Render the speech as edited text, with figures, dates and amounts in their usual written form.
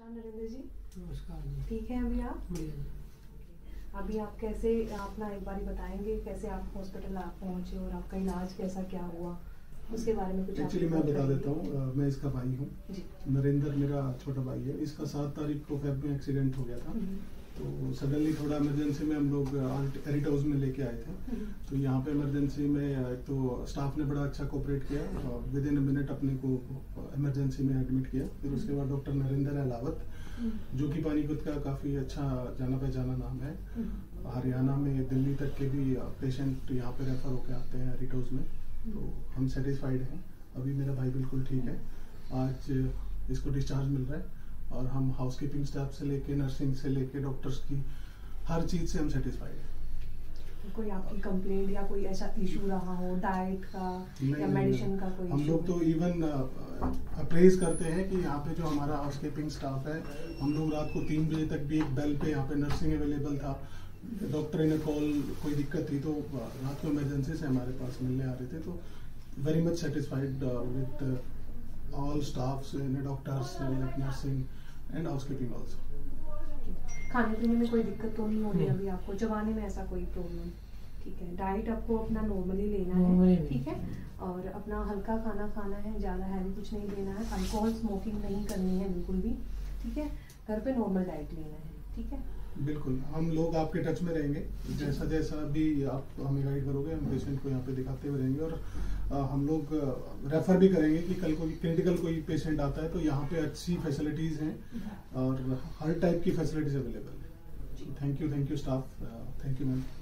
नमस्कार नरेंद्र जी। नमस्कार। ठीक है अभी आप? बढ़िया। अभी आप कैसे अपना एक बारी बताएंगे कैसे आप हॉस्पिटल आप पहुंचे और आपका इलाज कैसा क्या हुआ उसके बारे में कुछ? एक्चुअली मैं बता देता हूँ, मैं इसका भाई हूँ। नरेंद्र मेरा छोटा भाई है। इसका 7 तारीख को फेब में एक्सीडेंट हो गया था। तो सडनली थोड़ा इमरजेंसी में हम लोग एरिट हाउस में लेके आए थे। तो यहाँ पे इमरजेंसी में तो स्टाफ ने बड़ा अच्छा कोऑपरेट किया। विद इन मिनट अपने को इमरजेंसी में एडमिट किया। फिर उसके बाद डॉक्टर नरेंद्र अहलावत, जो कि पानीपत का काफ़ी अच्छा जाना पहचाना नाम है। हरियाणा में दिल्ली तक के भी पेशेंट यहाँ पे रेफर होकर आते हैं एरिट हाउस में। तो हम सेटिस्फाइड हैं। अभी मेरा भाई बिल्कुल ठीक है। आज इसको डिस्चार्ज मिल रहा है और हम हाउसकीपिंग स्टाफ से लेके नर्सिंग से लेके डॉक्टर्स की हर चीज़ से हम सेटिस्फाइड हैं। कोई आपकी कंप्लेंट या कोई ऐसा इशू रहा हो डाइट का या मेडिसिन का कोई? हम लोग तो इवन अप्रेज करते हैं कि यहाँ पे जो हमारा हाउसकीपिंग स्टाफ है, हम लोग रात को 3 बजे तक भी एक बेल पे यहाँ पे नर्सिंग अवेलेबल था। डॉक्टर ने कॉल कोई दिक्कत थी तो रात को इमरजेंसी से हमारे पास मिलने आ रहे थे। तो very much satisfied with all staffs and doctors like nursing and housekeeping also. खाने पीने में कोई दिक्कत तो नहीं हो रही अभी आपको? चबाने में ऐसा कोई प्रॉब्लम? ठीक है। डाइट आपको अपना नॉर्मली लेना है, ठीक है, और अपना हल्का खाना खाना है, ज़्यादा हैवी कुछ नहीं लेना है। अल्कोहल स्मोकिंग नहीं करनी है बिल्कुल भी, ठीक है। घर पे नॉर्मल डाइट लेना है, ठीक है। बिल्कुल, हम लोग आपके टच में रहेंगे। जैसा जैसा भी आप हमें गाइड करोगे हम पेशेंट को यहाँ पे दिखाते हुए रहेंगे। और हम लोग रेफर भी करेंगे कि कल कोई क्रिटिकल कोई पेशेंट आता है तो यहाँ पे अच्छी फैसिलिटीज़ हैं और हर टाइप की फैसिलिटीज़ अवेलेबल है। Thank you staff, thank you ma'am.